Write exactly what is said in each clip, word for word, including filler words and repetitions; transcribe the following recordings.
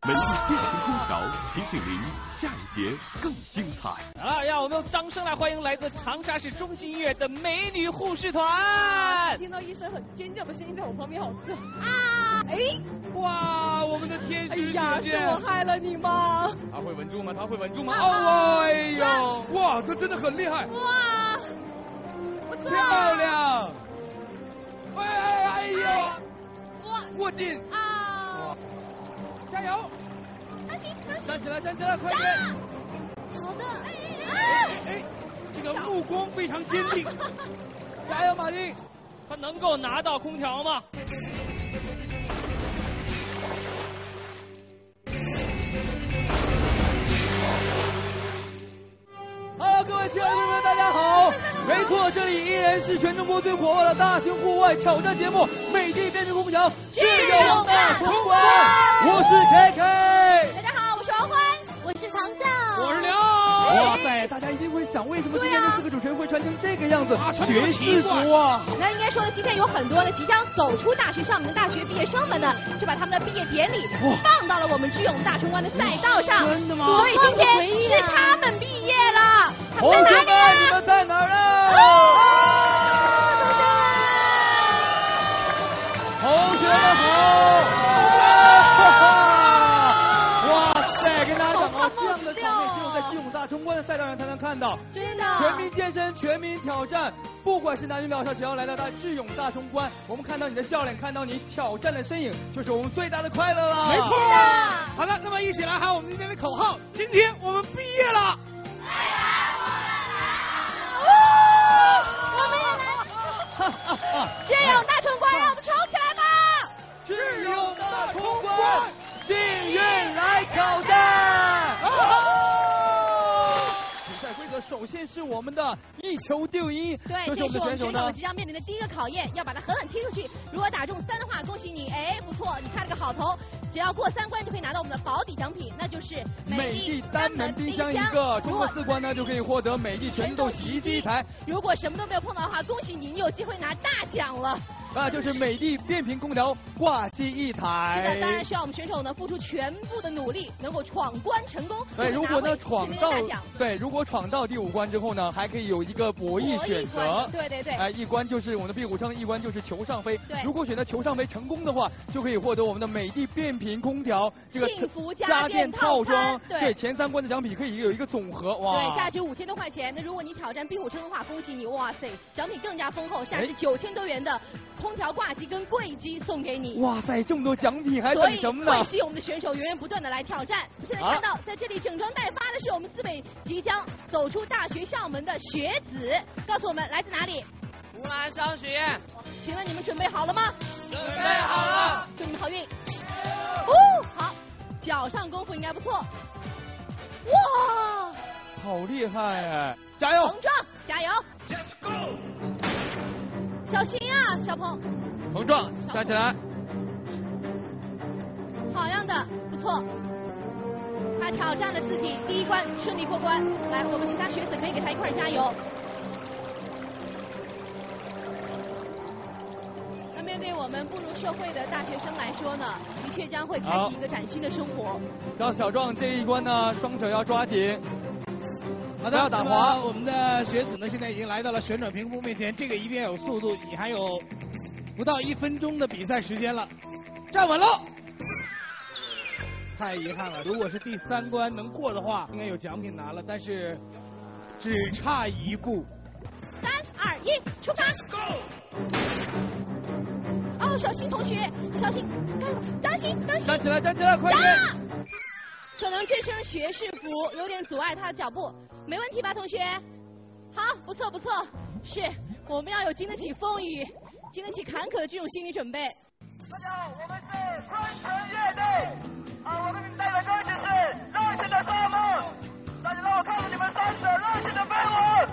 美丽变频空调提醒您下一节更精彩。 啊，让我们用掌声来欢迎来自长沙市中心医院的美女护士团。 听到医生很尖叫的声音在我旁边，好刺啊！哎，哇，我们的天使姐姐， 是我害了你吗？ 她会稳住吗？她会稳住吗？哦，哎呦， 哇，她真的很厉害！ 哇，不错， 漂亮！ 哎哎哎呦！ 哇， 握紧啊！ 加油！ 他行，他行， 站起来，站起来，快点！ 好的，哎哎哎哎，这个目光非常坚定。 加油，马丁！他能够拿到空调吗？Hello， 各位亲爱的朋友们，大家好！没错，这里依然是全中国最火爆的大型户外挑战节目《美的变频空调智勇大冲关》，我是 K K。 大家好，我是王欢，我是唐笑， 我是刘。哇塞，大家一定会想，为什么今天这四个主持人会穿成这个样子？学士服啊！ 那应该说呢，今天有很多呢即将走出大学校门的大学毕业生们呢，就把他们的毕业典礼放到了我们智勇大冲关的赛道上。 真的吗？ 所以今天是他们毕业了。 同学们，你们在哪儿呢？同学们好！哇塞，跟大家讲啊，这样的场面只有在智勇大冲关的赛道上才能看到。 真的。 全民健身，全民挑战，不管是男女老少，只要来到大智勇大冲关，我们看到你的笑脸，看到你挑战的身影，就是我们最大的快乐了。 没错。好的，那么一起来喊我们今天的口号，今天我们毕业了。 智勇大冲关，让我们冲起来吧！ 智勇大冲关，幸运来挑战！比赛规则首先是我们的一球定音， 对， 这是我们的选手呢即将面临的第一个考验，要把它狠狠踢出去。如果打中三的话，恭喜你，哎，不错，你开了个好头。只要过三关就可以拿到我们的保底奖品，那就是美的单门冰箱一个。通过四关呢，就可以获得美的全自动洗衣机一台。 如果什么都没有碰到的话，恭喜你，你有机会拿大奖了。 那就是美的变频空调挂机一台。 是的，当然需要我们选手呢付出全部的努力，能够闯关成功。 对，如果呢闯到对，如果闯到第五关之后呢，还可以有一个博弈选择。 对对对。 哎，一关就是我们的壁虎撑，一关就是球上飞。 对。 如果选择球上飞成功的话，就可以获得我们的美的变频空调这个幸福家电套装。 对，前三关的奖品可以有一个总和。哇。 对，价值五千多块钱。那如果你挑战壁虎撑的话，恭喜你，哇塞，奖品更加丰厚，价值九千多元的空调挂机跟柜机送给你。 哇塞，这么多奖品还等什么呢？ 所以会吸引我们的选手源源不断的来挑战。现在看到在这里整装待发的是我们四位即将走出大学校门的学子，告诉我们来自哪里？ 湖南商学院。 请问你们准备好了吗？ 准备好了。 祝你们好运。哦，好，脚上功夫应该不错。哇， 好厉害哎！加油！ 膨胀，加油！小心啊，小鹏。 膨胀，站起来。 好样的，不错。他挑战了自己第一关，顺利过关。来，我们其他学子可以给他一块加油。那面对我们步入社会的大学生来说呢，的确将会开启一个崭新的生活。 张小壮这一关呢，双手要抓紧。 好的，要打滑。我们的学子呢，现在已经来到了旋转屏幕面前，这个一定要有速度，你还有不到一分钟的比赛时间了，站稳了。太遗憾了，如果是第三关能过的话，应该有奖品拿了，但是只差一步。 三二一，出发！哦，小心同学，小心，当心当心！ 站起来，站起来，快点！ 可能这身学士服有点阻碍他的脚步，没问题吧，同学？好，不错不错，是我们要有经得起风雨、经得起坎坷的这种心理准备。 大家好，我们是昆城乐队。啊，我给你们带来的歌曲是《热情的沙漠》，大家让我看着你们三者热情的飞舞。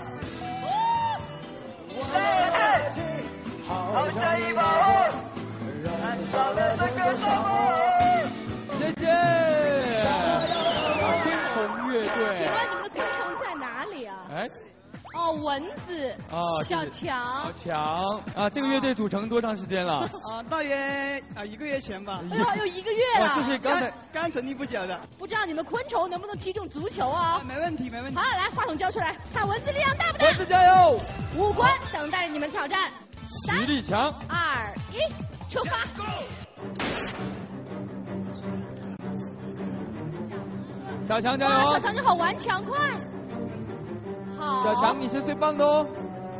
热情好像一把火，燃烧了整个沙漠。 谢谢。昆虫乐队。 请问你们的昆虫在哪里啊？ 哎。 哦哦，蚊子。 啊， 小这是强小。强啊，这个乐队组成多长时间了？ 啊，大约啊一个月前吧。 哎呦，有一个月哇， 了。 就是刚才刚刚成立不久的。 不知道你们昆虫能不能踢中足球啊？ 没问题，没问题。 好，来，话筒交出来，看蚊子力量大不大？ 蚊子加油！ 五官等待着你们挑战。 实力强。 二一，出发！ 小强加哇，小油！ 强你好顽强快。好。 小强你是最棒的哦。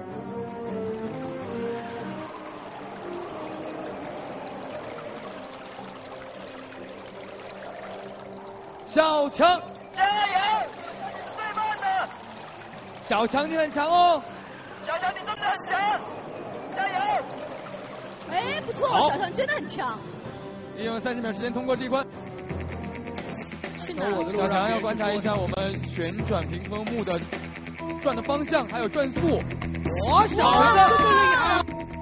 小强， 加油！最棒的， 小强你很强哦。 小强你真的很强，加油！ 哎，不错， 好小强真的很强。 利用三十秒时间通过这一关。 去哪儿？ 小强要观察一下我们旋转屏风幕的转的方向，还有转速。哇，小哇强这么厉害！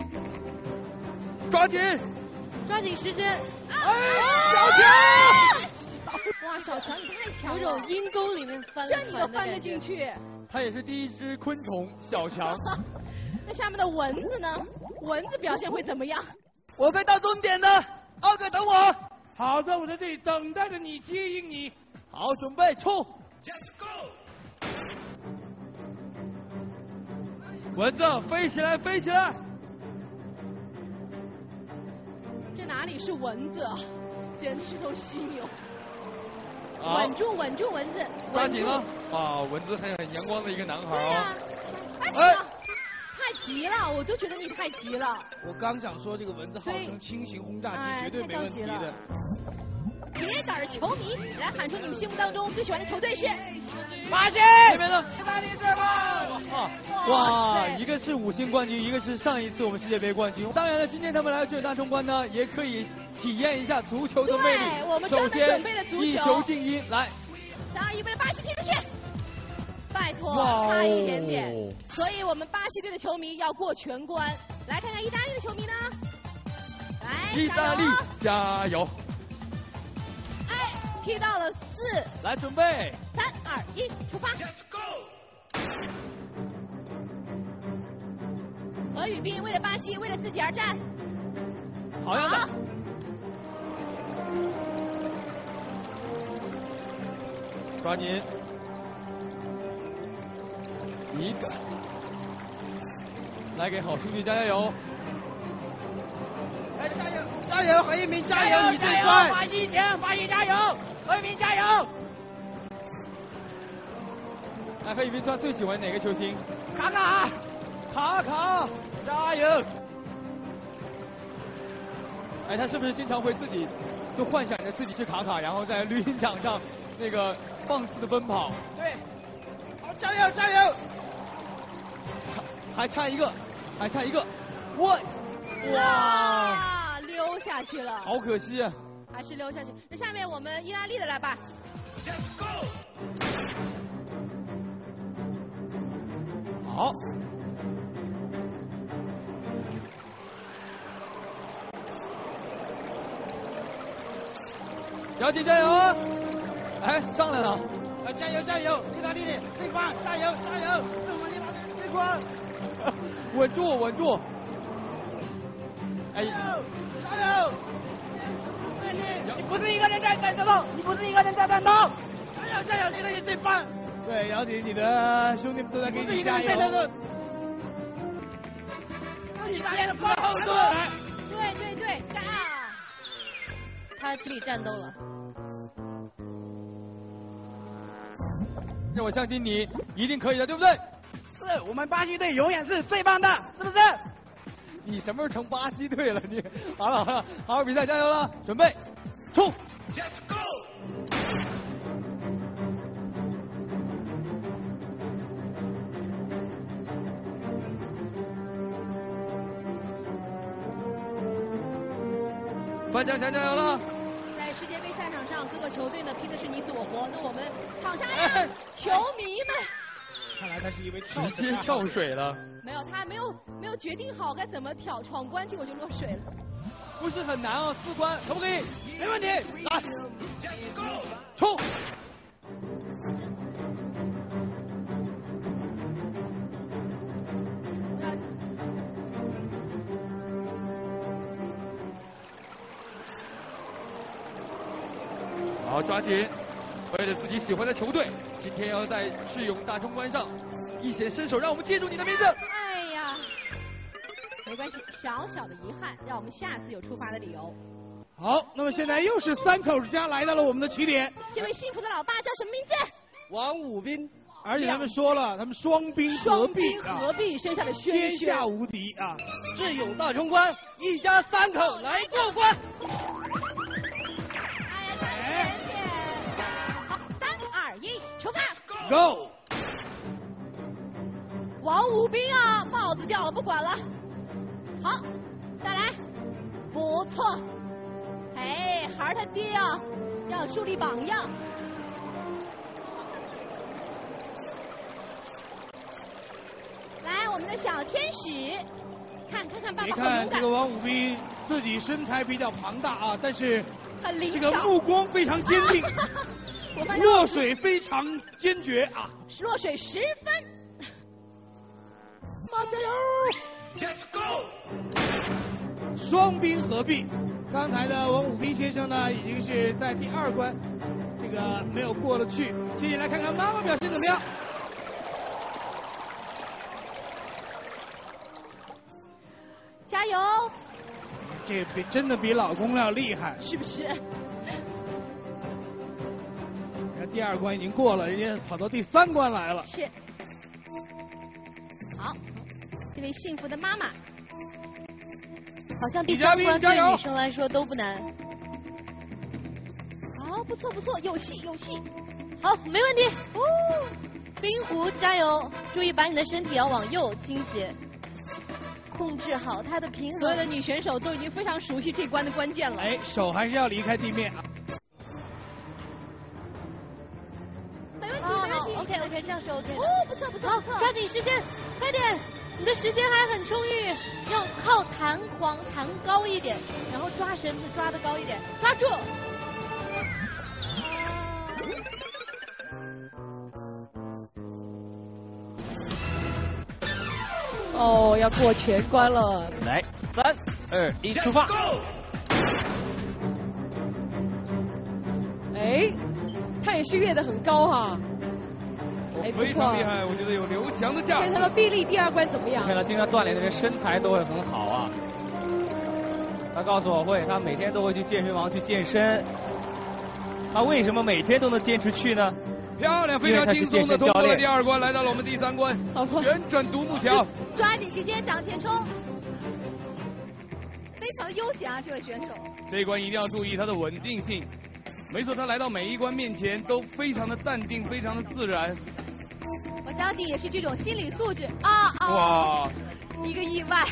抓紧！ 抓紧时间。 哎，小强！ 哇，小强你太强了， 有种阴沟里面翻了这你都船的翻得感觉。 进去。 他也是第一只昆虫，小强。 那下面的蚊子呢？蚊子表现会怎么样？ 我会到终点的，二哥等我。 好的，我在这里等待着你，接应你。 好，准备冲！蚊子飞起来，飞起来！ 这哪里是蚊子啊，简直是头犀牛！ 好稳住，稳住，蚊子！稳住抓紧了！啊，蚊子很很阳光的一个男孩对呀、 哦。 哎， 哎太急了，我就觉得你太急了。 我刚想说，这个蚊子号所以称轻型轰炸机， 哎绝对没问题的太着急了。铁杆儿球迷，来喊出你们心目当中最喜欢的球队是？ 巴西， 这边呢？ 意大利最棒！ 啊， 哇哇， 对一个是五星冠军，一个是上一次我们世界杯冠军。当然了，今天他们来到这大冲关呢，也可以体验一下足球的魅力。 对我们专门首先准备了足球一球定音，来。 三二一，为了巴西踢出去！拜托， 哇哦差一点点。所以我们巴西队的球迷要过全关。来看看意大利的球迷呢？来， 意大利加油！ 加油！ 哎，踢到了四， 来准备， 三二一，出发！何宇斌为了巴西，为了自己而战。 好样的！抓紧，一个，来给好兄弟加加油！ 来加油，加油，何一鸣加油，你最帅！巴西赢，巴西加油，何一鸣加油！ 来，何宇斌他最喜欢哪个球星？ 卡卡， 卡卡， 加油！ 哎，他是不是经常会自己就幻想着自己是卡卡，然后在绿茵场上那个放肆的奔跑？ 对，好，加油，加油！ 还差一个，还差一个，我，哇， 啊，溜下去了， 好可惜啊！ 还是溜下去。那下面我们意大利的来吧。 好，小姐加油啊！哎，上来了， 来，加油，加油！意大利的最棒，加油，加油！是我们意大利的最棒！ 稳住，稳住！哎， 加油！你不是一个人在战斗，你不是一个人在战斗！加油，加油！意大利最棒！ 对，姚婷，你的兄弟们都在给不是一个你加人在战斗油。。 意大利的棒后盾！ 对对对，干啊！ 他这里战斗了。 让我相信你一定可以的，对不对？ 是我们巴西队永远是最棒的，是不是？ 你什么时候成巴西队了？你好了好了，好好比赛，加油了，准备，冲！班长加加油了！ 在世界杯赛场上，各个球队呢拼的是你死我活。那我们场下哎的球迷们， 看来他是一位跳直接跳水了， 没有，他还没有没有决定好该怎么挑闯关，结果就落水了。 不是很难啊，四关可不可以？ 没问题， 来，冲！ 好，抓紧，为了自己喜欢的球队，今天要在智勇大冲关上一显身手，让我们记住你的名字。 哎呀，没关系，小小的遗憾，让我们下次有出发的理由。 好，那么现在又是三口之家来到了我们的起点。 这位幸福的老爸叫什么名字？ 王武斌。 而且他们说了，他们双兵合璧， 双兵合璧生下的轩天轩， 下无敌啊！ 智勇大冲关，一家三口来过关。 哎呀，差一点点。好，三二一，出发 ，Go！ 王武斌啊，帽子掉了，不管了。好，再来，不错。哎，孩儿他爹啊，要树立榜样。来，我们的小天使，看看看爸别爸好勇敢看这个，王武斌自己身材比较庞大啊，但是很灵这个巧。 目光非常坚定， 我发现落水非常坚决啊！ 落水十分。妈加油 Let's go！ 双兵合璧。刚才的王武斌先生呢，已经是在第二关这个没有过得去。接下来看看妈妈表现怎么样。 加油！ 这比真的比老公要厉害， 是不是？ 人家第二关已经过了，人家跑到第三关来了。 是。好，这位幸福的妈妈， 好像第三关对女生来说都不难。 好，不错不错，有戏有戏。 好，没问题。哦，冰壶加油，注意把你的身体要往右倾斜，控制好它的平衡。 所有的女选手都已经非常熟悉这关的关键了。 哎，手还是要离开地面啊。 没问题好没问题。 好 ，OK OK，这样是 OK 的。 哦，不错不错好不错。 抓紧时间，快点，你的时间还很充裕，要靠弹簧弹高一点，然后抓绳子抓得高一点，抓住。 哦，要过全关了。 来，三二一，出发！ 哎，他也是跃得很高哈。哎，不非错常厉害，我觉得有刘翔的架势看。他的臂力第二关怎么样？ 看他经常锻炼的人身材都会很好啊。他告诉我会，他每天都会去健身房去健身。他为什么每天都能坚持去呢？ 漂亮，非常轻松的通过了第二关，来到了我们第三关，旋转独木桥。 抓紧时间向前冲，非常的悠闲啊，这位选手。 这一关一定要注意它的稳定性。没错，他来到每一关面前都非常的淡定，非常的自然。 我相信也是这种心理素质啊啊！ 哇， 一个意外。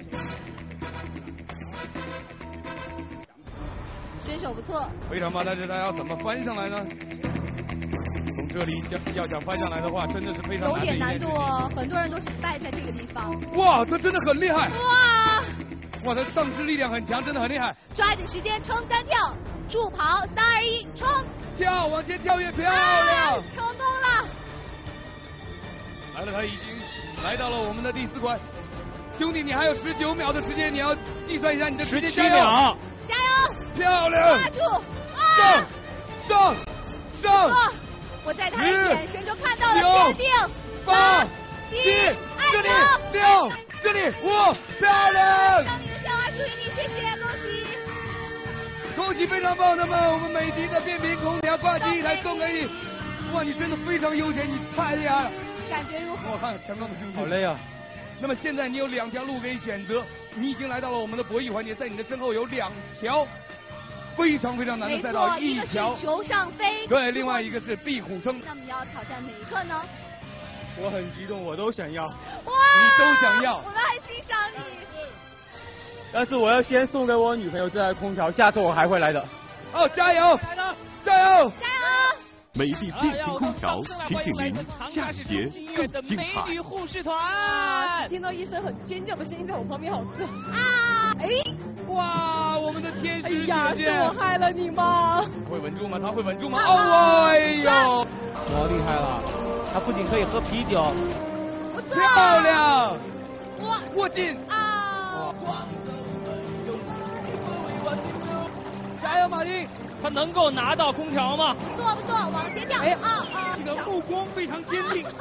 选手不错。 非常棒，但是他要怎么翻上来呢？从这里想要想翻上来的话，真的是非常有点难难的一件事情。 度哦，很多人都是败在这个地方。 哇，他真的很厉害！ 哇！ 哇，他上肢力量很强，真的很厉害。 抓紧时间冲单跳，助跑，三二一，冲！ 跳，往前跳跃，漂啊亮！ 成功了！ 来了，他已经来到了我们的第四关。兄弟，你还有十九秒的时间，你要计算一下你的时间。 十七秒。 加油！ 漂亮！ 抓住！啊！ 上上上！ 我在他的眼神中看到了坚定。 八七这里六这里五，漂亮！ 让你的笑话属于你，谢谢，恭喜！ 恭喜，非常棒！那么我们美的的变频空调挂机一台送给你。哇，你真的非常悠闲，你太厉害了！ 感觉如何？ 我看强壮的胸肌。 好累啊！ 那么现在你有两条路可以选择，你已经来到了我们的博弈环节，在你的身后有两条非常非常难的赛道， 一个条是球上飞， 对，另外一个是壁虎撑。 那么你要挑战哪一个呢？ 我很激动，我都想要。 哇！ 你都想要？ 我们很欣赏你。 但是我要先送给我女朋友这台空调，下次我还会来的。 哦，加油！加油！ 加油！ 美的变频空调提醒您，下一节更精彩。 美女护士团，只听到一声很尖叫的声音在我旁边，好热啊！哎， 哇，我们的天使姐姐！ 哎呀，是我害了你吗？ 会稳住吗？他会稳住吗？哦，哎呦， 我厉害了！他不仅可以喝啤酒， 漂亮！ 哇， 握紧啊！ 加油，马丁！ 他能够拿到空调吗？ 不错不错，往前跳。 哎啊啊！ 这个目光非常坚定。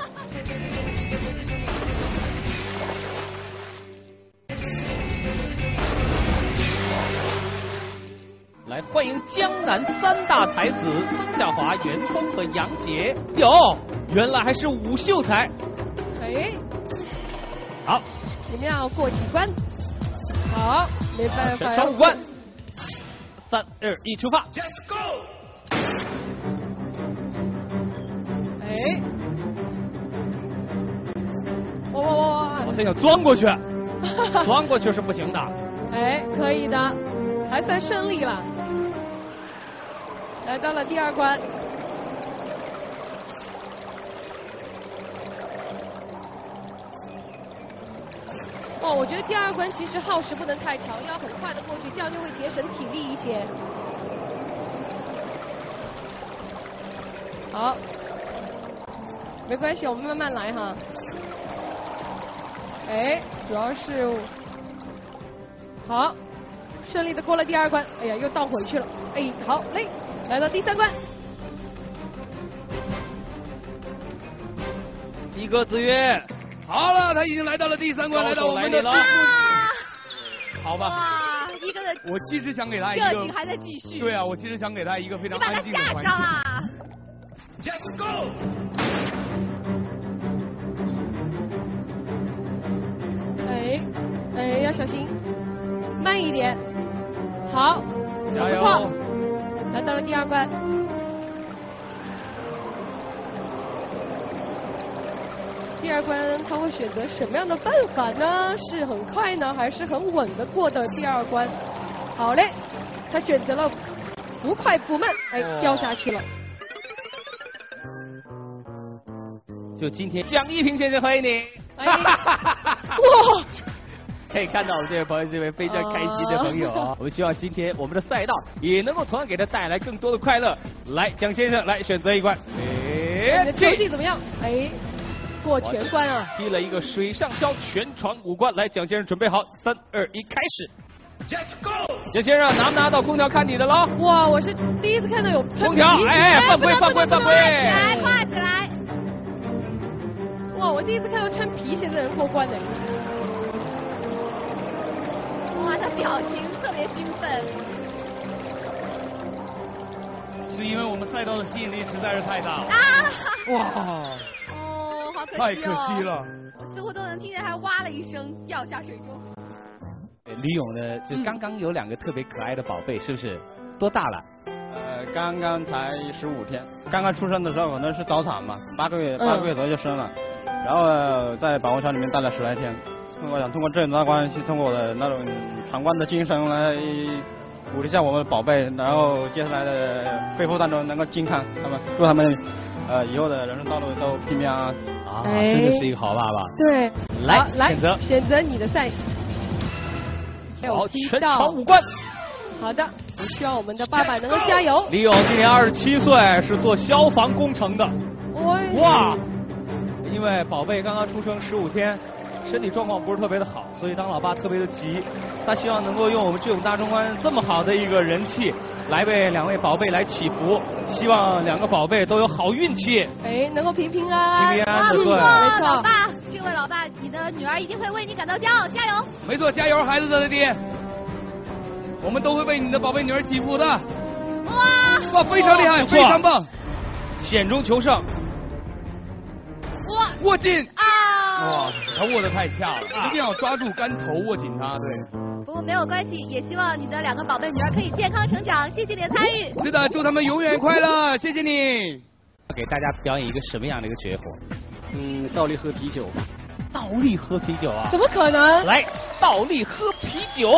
来欢迎江南三大才子曾夏华、袁峰和杨洁。有，原来还是武秀才。 哎， 好， 你们要过几关？好，没办法。 上五关。三二一，出发。 Let's go。 哎，哇哇哇哇！ 我他想钻过去，钻过去是不行的。 哎，可以的，还算顺利了。来到了第二关。哦，我觉得第二关其实耗时不能太长，要很快的过去，这样就会节省体力一些。好，没关系，我们慢慢来哈。哎，主要是好，顺利的过了第二关。哎呀，又倒回去了。哎，好嘞，来到第三关。 一哥子曰。 好了，他已经来到了第三关，来到我们的。 啊！ 好吧。 哇，一个的。 我其实想给他一个。 热情还在继续。 对啊，我其实想给他一个非常安静的环境。 你把他吓着了。 Let's go。 哎哎，要小心，慢一点。好， 加油！ 不错，来到了第二关。第二关他会选择什么样的办法呢？是很快呢，还是很稳的过的第二关？好嘞，他选择了不快不慢，哎，掉下去了。 就今天，蒋一平先生欢迎你。 哎，哇！ 可以看到我们这位朋友是一位非常开心的朋友啊！我们希望今天我们的赛道也能够同样给他带来更多的快乐。来，蒋先生来选择一关。 你的成绩怎么样？哎。过全关啊！ 踢了一个水上漂全传五关，来，蒋先生准备好，三二一，开始。 Let's go！ 蒋先生拿不拿到空调看你的喽。 哇，我是第一次看到有空调，哎哎，犯规犯规犯规！ 来，跨起来！ 哇，我第一次看到穿皮鞋的人过关的。 哇，他表情特别兴奋。 是因为我们赛道的吸引力实在是太大了。 啊！ 哇！ 好可惜哦， 太可惜了， 我似乎都能听见他哇了一声掉下水中。 李勇呢，就刚刚有两个特别可爱的宝贝，是不是？多大了？ 呃，刚刚才十五天，刚刚出生的时候可能是早产嘛，八个月八个月左右就生了，嗯、然后、呃、在保温箱里面待了十来天。我想通过这段关系，通过我的那种闯关的精神来鼓励一下我们的宝贝，然后接下来的恢复当中能够健康，他们祝他们呃以后的人生道路都平平安安。 啊，真的是一个好爸爸。 对， 来来选择选择你的赛。 好，全场五关。 好的，我希望我们的爸爸能够加油。 李勇今年二十七岁，是做消防工程的。哇！因为宝贝刚刚出生十五天，身体状况不是特别的好，所以当老爸特别的急。他希望能够用我们智勇大冲关这么好的一个人气，来为两位宝贝来祈福，希望两个宝贝都有好运气。 哎，能够平平安安。 平平安安的，对。 没错，老爸，这位老爸，你的女儿一定会为你感到骄傲，加油！ 没错，加油，孩子的爹。我们都会为你的宝贝女儿祈福的。 哇！ 哇，非常厉害，非常棒！ 险中求胜。 哇！ 握紧啊！ 哇，他握得太恰了，一定要抓住杆头，握紧它，对。 不过没有关系，也希望你的两个宝贝女儿可以健康成长。谢谢你的参与。 是的，祝他们永远快乐，谢谢你。 给大家表演一个什么样的一个绝活？ 嗯，倒立喝啤酒。 倒立喝啤酒啊？ 怎么可能？ 来，倒立喝啤酒。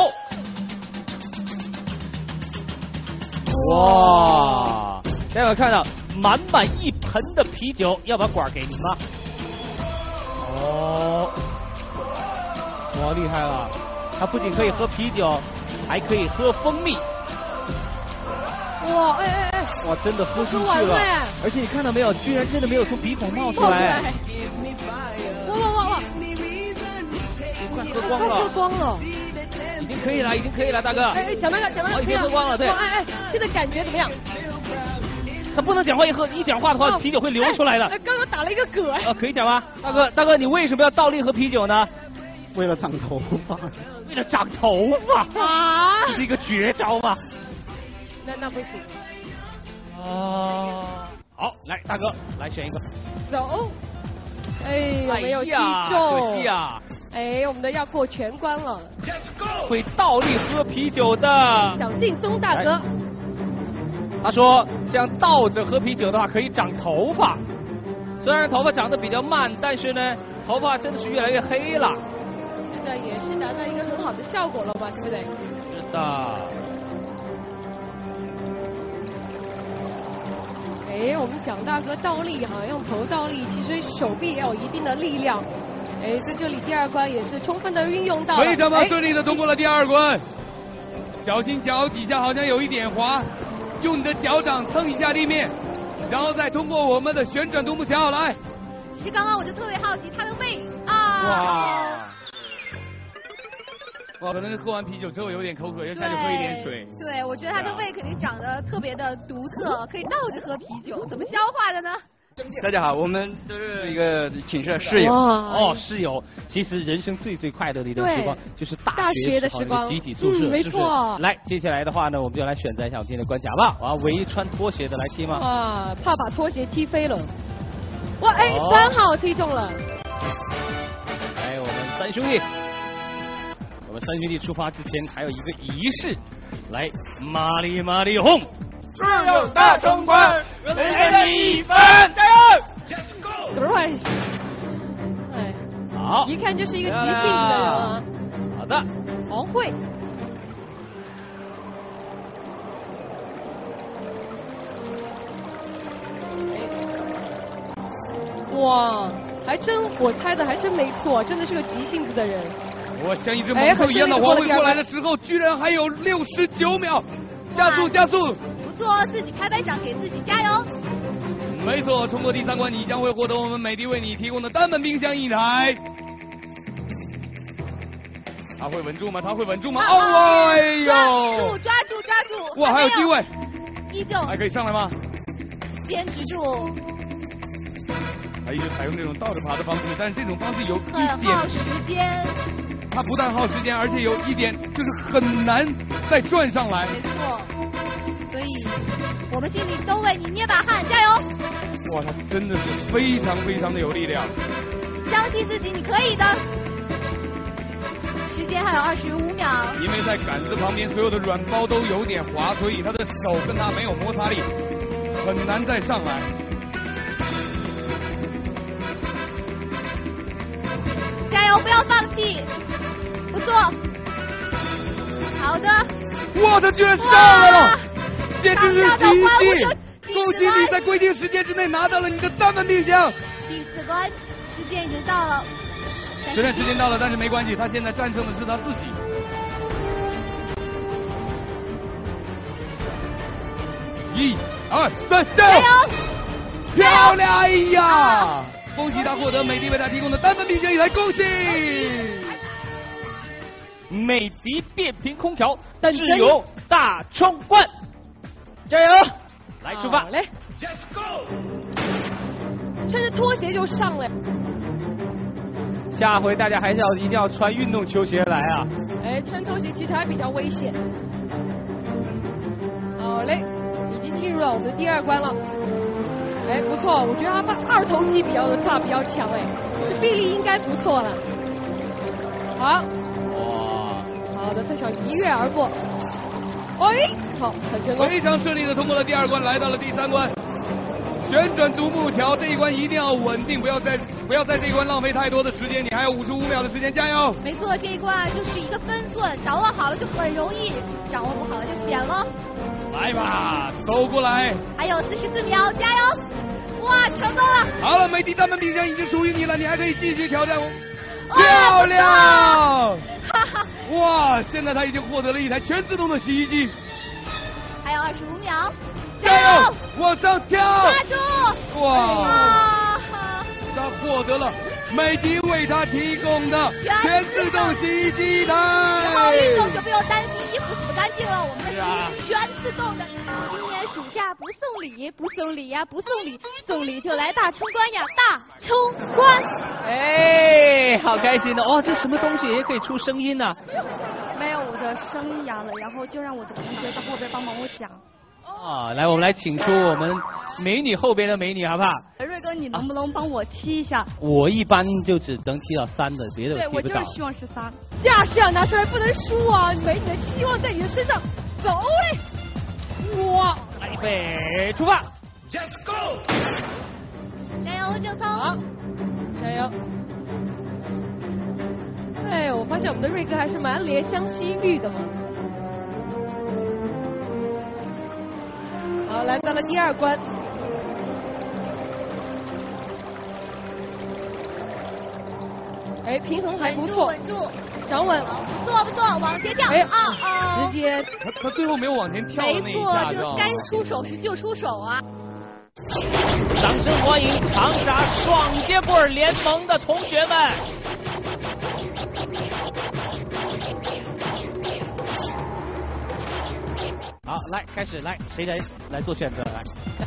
哇！大家有看到满满一盆的啤酒，要把管给你吗？哦，哇，厉害了！它不仅可以喝啤酒，还可以喝蜂蜜。 哇，哎哎哎！ 哇，真的喝进去了！ 而且你看到没有，居然真的没有从鼻孔冒出来。 哇哇哇哇！ 快喝光了！ 喝光了！ 已经可以了，已经可以了，大哥。 哎哎，抢那个，抢那个！ 已经喝光了，对。 哎哎。 现在感觉怎么样？ 他不能讲话，一喝一讲话的话，啤酒会流出来的。 哎，刚刚打了一个嗝。 啊，可以讲吗？大哥，大哥，你为什么要倒立喝啤酒呢？ 为了长头发。 为了长头发啊？ 这是一个绝招吗？ 那那不行。 哦。好，来，大哥，来选一个。 走。哎，我没有击中。 可惜啊。 哎，我们的要过全关了。 会倒立喝啤酒的蒋劲松大哥。 他说，这样倒着喝啤酒的话，可以长头发。虽然头发长得比较慢，但是呢，头发真的是越来越黑了。 是的，也是达到一个很好的效果了嘛，对不对？ 是的。 哎，我们蒋大哥倒立哈，用头倒立，其实手臂也有一定的力量。哎，在这里第二关也是充分的运用到了。 非常棒，顺利的通过了第二关。小心脚底下好像有一点滑，用你的脚掌蹭一下地面，然后再通过我们的旋转独木桥来。 其实刚刚我就特别好奇他的胃啊。 哇。哇，可能是喝完啤酒之后有点口渴，又下去喝一点水。 对，我觉得他的胃肯定长得特别的独特，可以倒着喝啤酒，怎么消化的呢？ 大家好，我们都是一个寝室的室友。 哦，室友，其实人生最最快乐的一段时光就是大学的时光， 集体宿舍， 嗯、没错。 来，接下来的话呢，我们就来选择一下我们今天的关卡吧。我要唯一穿拖鞋的来踢吗？ 啊，怕把拖鞋踢飞了。哇，哎，三、哦、号踢中了。 来，我们三兄弟。我们三兄弟出发之前还有一个仪式，来，马里马里轰， 智勇大冲关，人的一分，加油 ！Right， 哎， 好， 一看就是一个急性子的人啊。 好的， 黄慧。哇，还真，我猜的还真没错，真的是个急性子的人。 我像一只猛兽一样的黄慧过来的时候，居然还有六十九秒，加速加速！ 不错，自己拍拍掌，给自己加油。 没错，冲过第三关，你将会获得我们美的为你提供的单门冰箱一台。他会稳住吗？他会稳住吗？哦，哎呦！ 抓住抓住抓住！ 哇，还有机会！ 依旧。 还可以上来吗？ 坚持住。 他一直采用这种倒着爬的方式，但是这种方式有一点很耗时间。 它不但耗时间，而且有一点就是很难再转上来。 没错，所以我们心里都为你捏把汗，加油！ 哇，他真的是非常非常的有力量。 相信自己，你可以的。时间还有二十五秒。 因为在杆子旁边所有的软包都有点滑，所以他的手跟他没有摩擦力，很难再上来。 加油，不要放弃。不错，好的。 哇，他居然上来了，简直是奇迹！恭喜你在规定时间之内拿到了你的单门冰箱。 第四关，时间已经到了。 虽然时间到了，但是没关系，他现在战胜的是他自己。一、二、三，加油！漂亮！哎呀！恭喜他获得美的为他提供的单门冰箱一台，恭喜！ 美的变频空调，智勇大冲关，加油！来出发， 来 ，Let's go！ 穿着拖鞋就上了。 下回大家还是要一定要穿运动球鞋来啊！ 哎，穿拖鞋其实还比较危险。好嘞，已经进入了我们的第二关了。哎，不错，我觉得他二头肌比较的大，比较强哎，臂力应该不错了。好。 哇。 好的，他想一跃而过。哎，好，很成功。 非常顺利的通过了第二关，来到了第三关。旋转独木桥这一关一定要稳定，不要在不要在这一关浪费太多的时间，你还有五十五秒的时间，加油！ 没错，这一关就是一个分寸，掌握好了就很容易，掌握不好了就险了。 来吧，走过来。 还有四十四秒，加油！哇，成功了！ 好了，美的单门冰箱已经属于你了，你还可以继续挑战。漂亮！ 哈哈！ 哇，现在他已经获得了一台全自动的洗衣机。 还有二十五秒， 加油！往上跳！ 抓住！ 哇！他获得了美的为他提供的全自动洗衣机一台。 然后运动就不用担心衣服洗不干净了，我们的洗衣机全自自动的。今年暑假不送礼，不送礼呀，不送礼，送礼就来大冲关呀，大冲关！ 哎，好开心的哦！这什么东西也可以出声音呢、啊？ 没有，我的声音哑了，然后就让我的同学到后边帮忙我讲。 啊，来，我们来请出我们美女后边的美女，好不好？ 瑞哥，你能不能帮我踢一下？ 我一般就只能踢到三的，别的我踢不到。 对，我就是希望是三。 架势要拿出来，不能输啊！美女的期望在你的身上，走嘞！哇， 来，预备，出发 ！Let's go！ 加油，郑松！ 好，加油！哎，我发现我们的瑞哥还是蛮怜香惜玉的嘛。好，来到了第二关。哎，平衡还不错， 稳住，稳住， 掌稳， 不错不错，往前跳， 哎啊啊！ 直接，他他最后没有往前跳的那一下， 没错，这个该出手时就出手啊！ 掌声欢迎长沙双节棍联盟的同学们！好，来开始，来谁来来做选择？来。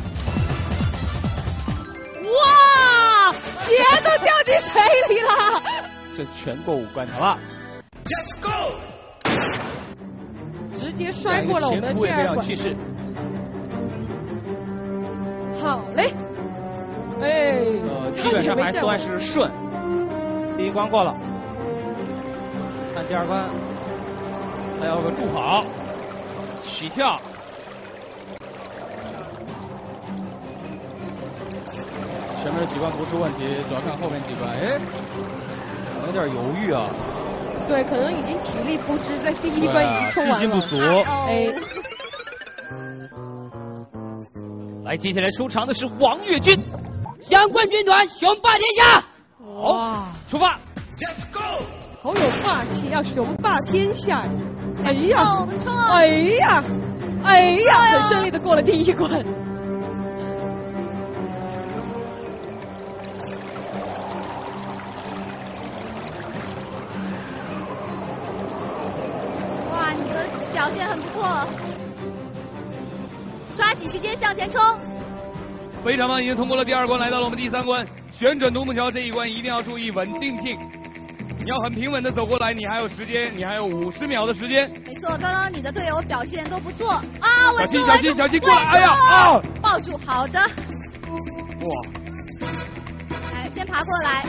哇，鞋都掉进水里了！ 这全过五关，好不好 ？Let's go！ 直接摔过了我们的第二关。 气势。 好嘞，哎， 呃，基本上还算是顺。第一关过了，看第二关，还有个助跑、起跳。前面几关不出问题，主要看后面几关，哎，有点犹豫啊。 对，可能已经体力不支，在第一关已经冲完了。 士气不足。 哎。 来，接下来出场的是王跃军， 向冠军团雄霸天下。 好，出发 ！Let's go！ 好有霸气，要雄霸天下。哎呀， 我们冲啊！ 哎呀，哎呀，很顺利的过了第一关。 哇，你的表现很不错，抓紧时间向前冲。 非常棒，已经通过了第二关，来到了我们第三关，旋转独木桥这一关一定要注意稳定性，你要很平稳的走过来，你还有时间，你还有五十秒的时间。 没错，刚刚你的队友表现都不错啊，稳住， 小心小心小心，过来，哎呀啊！ 抱住，好的。 哇！ 来，先爬过来，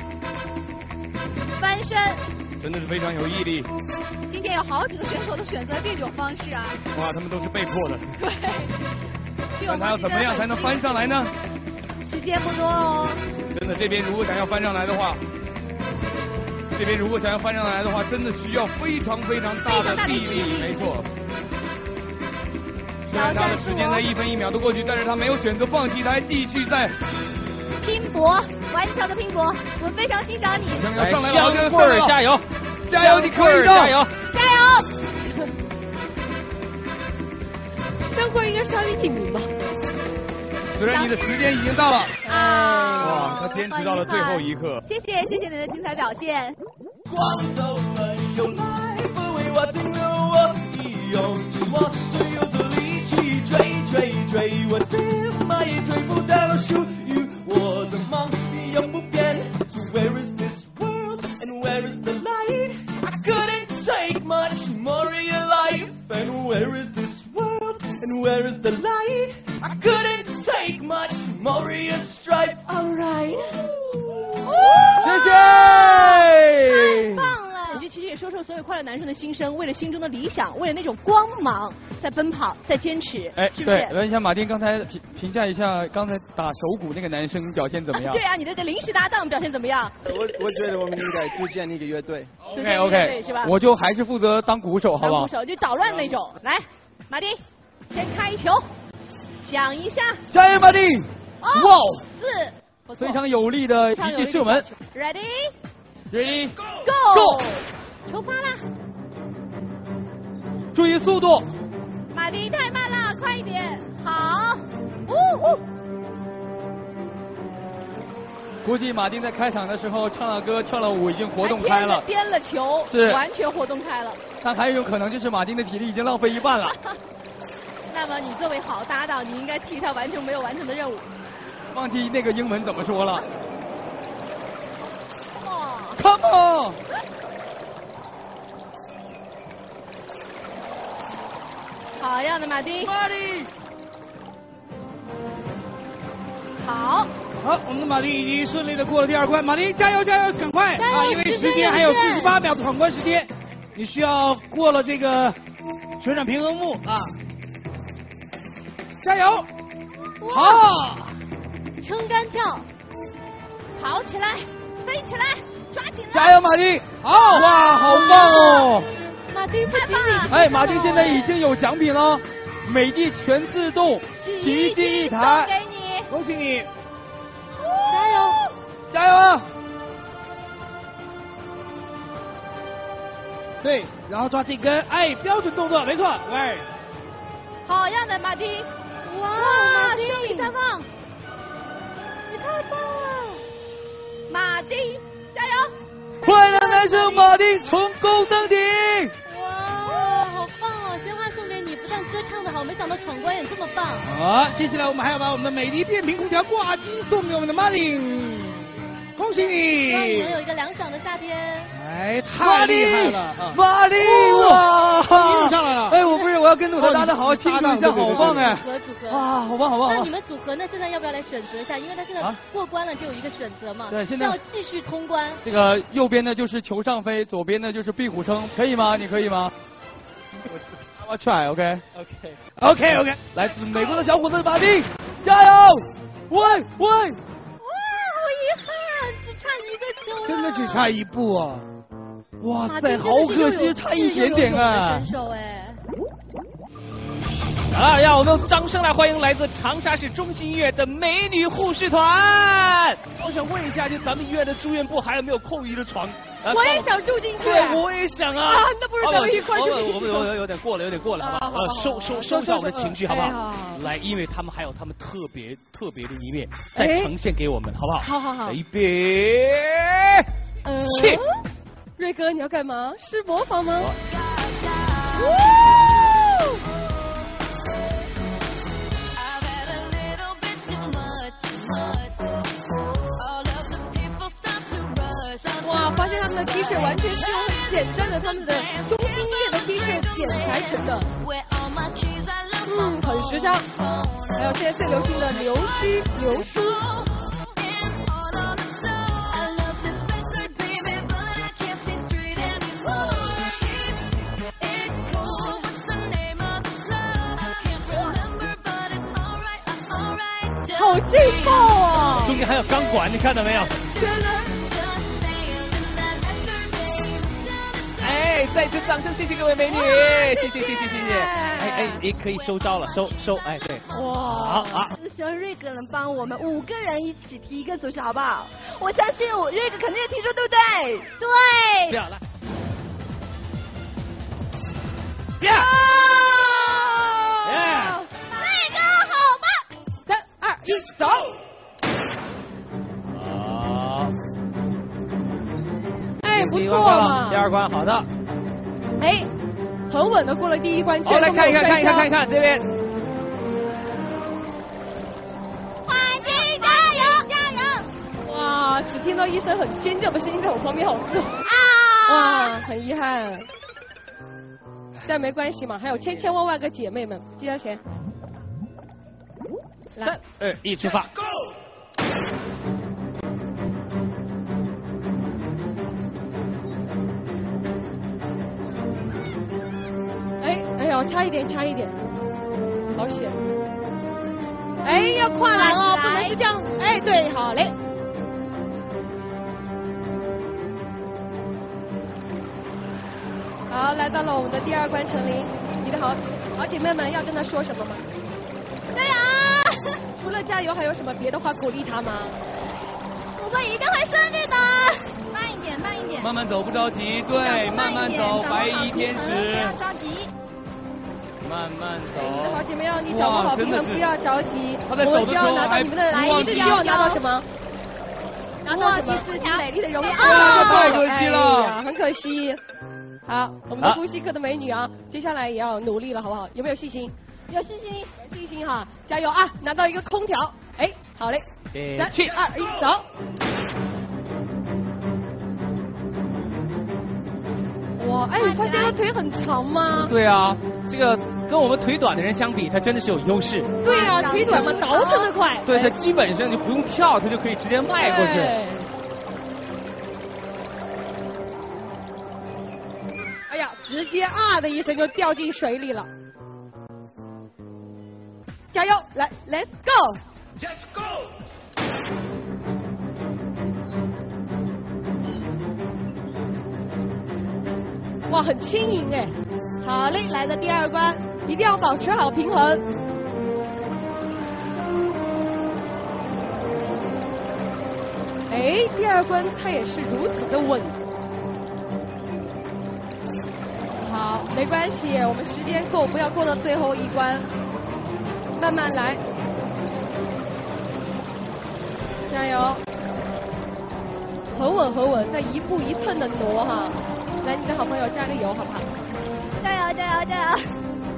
翻身。 真的是非常有毅力。 今天有好几个选手都选择这种方式啊。 哇，他们都是被迫的。 对。 那他要怎么样才能翻上来呢？ 时间不多哦。 真的，这边如果想要翻上来的话，这边如果想要翻上来的话，真的需要非常非常大的臂力，没错。虽然他的时间在一分一秒都过去，但是他没有选择放弃，他还继续在拼搏，顽强的拼搏，我们非常欣赏你。 要上来了， 香棍儿加油， 加油，你可以的， 加油， 加油！ 香棍应该稍微第名吧。 虽然你的时间已经到了。 啊！ 哇，他坚持到了最后一刻。 谢谢，谢谢你的精彩表现。 光头们有来不为我停留我，你用尽我所有的力气追追追，我怎么也追不到属于我的梦，你又不变。So where is this world and where is the light? I couldn't take much more of your life. And where is this world and where is the light? I couldn't take much more of your stripe. Alright. 谢谢。 太棒了！我觉得其实也说说所有快乐男生的心声，为了心中的理想，为了那种光芒，在奔跑，在坚持， 哎， 是不是？ 对，问一下马丁，刚才评评价一下刚才打手鼓那个男生表现怎么样？ 啊对啊，你的这临时搭档表现怎么样？ 我我觉得我们应该组建一个乐队。 OK OK， 是吧？ 我就还是负责当鼓手，好不好？ 当鼓手就捣乱那种。来，马丁，先开球，想一下。 加油，马丁！ 哇，四， 非常有力的一记射门。 Ready？Ready Go！ Go！ 出发啦！ 注意速度。 马丁太慢了，快一点。好。呜呜。 估计马丁在开场的时候唱了歌、跳了舞，已经活动开了， 颠了球， 是完全活动开了。 但还有可能就是马丁的体力已经浪费一半了。 那么你作为好搭档，你应该替他完成没有完成的任务。 忘记那个英文怎么说了。 哦 Come on！ 好样的，马丁！ 马丁！ 好。 好，我们的马丁已经顺利的过了第二关，马丁加油加油，赶快啊！因为时间还有四十八秒的闯关时间，你需要过了这个旋转平衡木啊！加油！好， 撑杆跳， 跑起来，飞起来，抓紧了！ 加油，马丁！好，哇，好棒哦！ 马丁不仅仅哎，马丁现在已经有奖品了，美的全自动洗衣机一台， 给你， 恭喜你！ 加油！ 加油啊！ 对，然后抓紧跟，哎，标准动作，没错，喂。 好样的，马丁！ 哇， 马丁胜利绽放！你太棒了， 马丁，加油！ 快乐男生马丁成功登顶！ 哇，好棒哦！鲜花送给你，不但歌唱得好，没想到闯关也这么棒。 好，接下来我们还要把我们的美的变频空调挂机送给我们的马丁，恭喜你！ 希望你能有一个凉爽的夏天。 哎，太厉害了！ 马丁哇， 你又上来了！ 哎，我不是，我要跟着我的搭档好好庆祝一下，好棒哎！ 组合组合哇，好棒好棒！ 那你们组合呢？现在要不要来选择一下？因为他现在过关了，只有一个选择嘛。 对，现在要继续通关。 这个右边呢就是球上飞，左边呢就是壁虎撑，可以吗？你可以吗？我 try，OK OK OK OK， 来自美国的小伙子马丁，加油！喂喂！ 哇，好遗憾，只差一个球了。 真的只差一步啊！ 哇塞，好可惜，差一点点啊！ 选手哎。 好了，让我们用掌声来欢迎来自长沙市中心医院的美女护士团。我想问一下，就咱们医院的住院部还有没有空余的床？ 我也想住进去。 对，我也想啊。 啊，那不如咱们一块住进去。 我们有有点过了，有点过了，好不好？收收收一下我们的情绪，好不好？来，因为他们还有他们特别特别的一面再呈现给我们，好不好？ 好好好。 预备，起。 瑞哥，你要干嘛？是模仿吗？哇，发现他们的 T 恤完全是用很简单的他们的中心医院的 T 恤剪裁成的，嗯，很时尚。还有现在最流行的流须流苏。好劲爆啊！ 中间还有钢管，你看到没有？ 天哪！ 哎，再次掌声，谢谢各位美女，谢谢谢谢谢谢。哎哎，也可以收招了，收收，哎对。 哇！ 好好。 希望瑞哥能帮我们五个人一起提一个足球，好不好？我相信我瑞哥肯定也提出，对不对？ 对。 这样来。 呀！瑞哥好棒！ 三二一，走！ 好。 哎，不错嘛。 第二关好的。 哎，很稳的过了第一关。 好，来看一看，看一看，看一看这边。 马丁加油，加油！ 哇，只听到一声很尖叫的声音在我旁边，好热。 啊！ 哇，很遗憾。但没关系嘛，还有千千万万个姐妹们，记得钱。 三二一，出发！ 哎哎呀，差一点，差一点，好险！哎，要跨栏哦，不能是这样。哎，对，好嘞。好，来到了我们的第二关，陈琳，你的好好姐妹们要跟她说什么吗？ 加油！ 除了加油，还有什么别的话鼓励她吗？ 我们一定会顺利的。慢一点，慢一点。 慢慢走，不着急。对，慢慢走，白衣天使。 不要着急。 慢慢走。 你的好姐妹要你掌握好平衡，不要着急。 我们需要拿到你们的，你是希望拿到什么？拿到什么？ 第四条美丽的荣耀。 啊，太可惜了， 很可惜。好，我们的呼吸科的美女啊，接下来也要努力了，好不好？有没有信心？ 有信心，有信心哈，加油啊！拿到一个空调，哎，好嘞，三二一，走。哇，哎，你发现他腿很长吗？ 对啊，这个跟我们腿短的人相比，他真的是有优势。 对啊，腿短嘛，倒腾得快。 对，他基本上就不用跳，他就可以直接迈过去。 哎呀，直接啊的一声就掉进水里了。加油，来 ，Let's go！Let's go！ 哇，很轻盈哎。好嘞，来的第二关，一定要保持好平衡。哎，第二关它也是如此的稳。好，没关系，我们时间够，不要过到最后一关。慢慢来，加油，很稳很稳，在一步一寸的挪哈。来，你的好朋友加个油好不好？ 加油加油加油！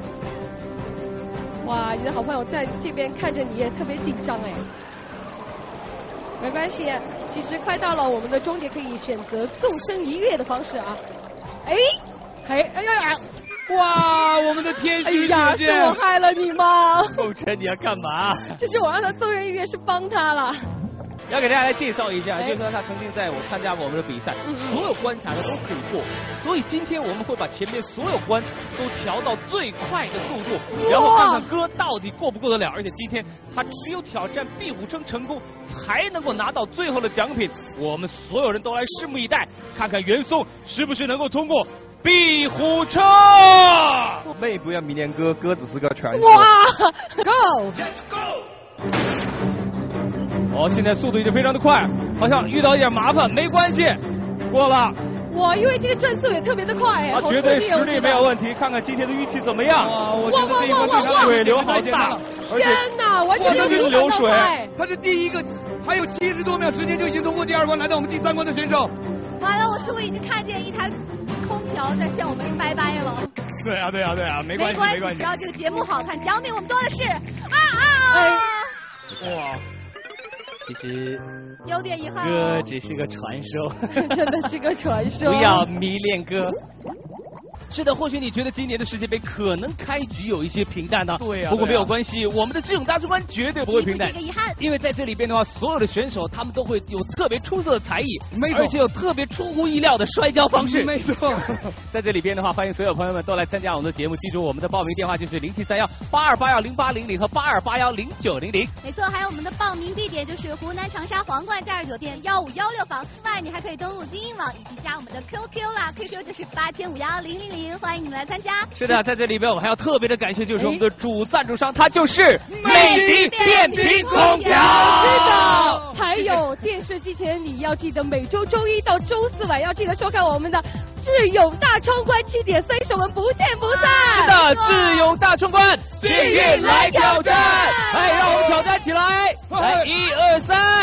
哇，你的好朋友在这边看着你也特别紧张哎。没关系，其实快到了我们的终点，可以选择纵身一跃的方式啊。哎，嘿，哎呀呀！ 哇，我们的天使姐姐！ 哎呀，是我害了你吗？ 后晨，你要干嘛？ 这是我让他纵身一跃，是帮他了。 要给大家来介绍一下，就是说他曾经在我参加过我们的比赛，所有关卡呢都可以过，所以今天我们会把前面所有关都调到最快的速度，然后看看哥到底过不过得了。而且今天他只有挑战壁虎车成功，才能够拿到最后的奖品。我们所有人都来拭目以待，看看袁松是不是能够通过壁虎车。 妹不要迷恋哥，哥只是个传说。哇 ，Go！Let's go！哦，现在速度已经非常的快，好像遇到一点麻烦，没关系，过了。 哇，因为这个转速也特别的快， 啊，绝对实力没有问题。看看今天的运气怎么样？ 哇，我觉得这一关对他水流好大， 天哪，完全没有流水。 他是第一个，还有七十多秒时间就已经通过第二关，来到我们第三关的选手。 完了，我似乎已经看见一台空调在向我们拜拜了。 对啊，对啊，对啊，没关系，没关系， 只要这个节目好看，奖品我们多的是。啊啊！ 哎、哇。其实有点遗憾， 哥只是个传说， 真的是个传说。 不要迷恋哥。是的，或许你觉得今年的世界杯可能开局有一些平淡呢。 对呀、啊。 不过没有关系，我们的智勇大冲关绝对不会平淡。 一个遗憾。 因为在这里边的话，所有的选手他们都会有特别出色的才艺， 没错， 而且有特别出乎意料的摔跤方式。 没错。 在这里边的话，欢迎所有朋友们都来参加我们的节目。记住我们的报名电话就是零七三幺八二八幺零八零零和八二八幺零九零零。 没错，还有我们的报名地点就是湖南长沙皇冠假日酒店幺五幺六房。另外，你还可以登录精英网以及加我们的 Q Q 啦 ，Q Q 就是八千五幺零零零，欢迎你们来参加。 是的，在这里边我们还要特别的感谢，就是我们的主赞助商，它就是美的变频空调。 是的，还有电视机前你要记得每周周一到周四晚要记得收看我们的智勇大冲关七点三十，我们不见不散。 是的，智勇大冲关，幸运来挑战，来让我们挑战起来，来一二三。